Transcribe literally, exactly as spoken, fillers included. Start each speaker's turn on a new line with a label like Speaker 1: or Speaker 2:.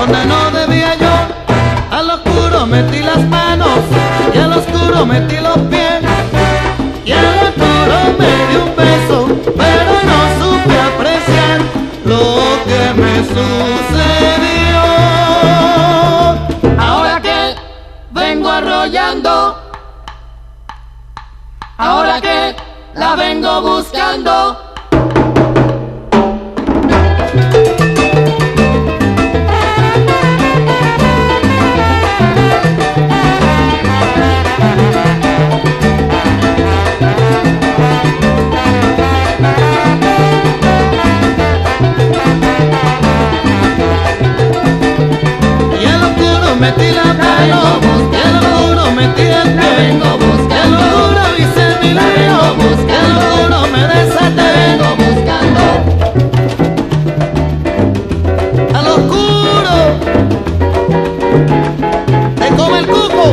Speaker 1: donde no debía yo. Al oscuro metí las manos y al oscuro metí los pies. Y al oscuro me di un beso, pero no supe apreciar lo que me sucedió.
Speaker 2: Ahora que vengo arrollando, ahora que la vengo buscando.
Speaker 1: Metí la mano, y al oscuro metí el pie,
Speaker 2: vengo buscando,
Speaker 1: y al oscuro hice mi lío, y al oscuro me desaté,
Speaker 2: vengo buscando.
Speaker 1: Al oscuro te come el cuco.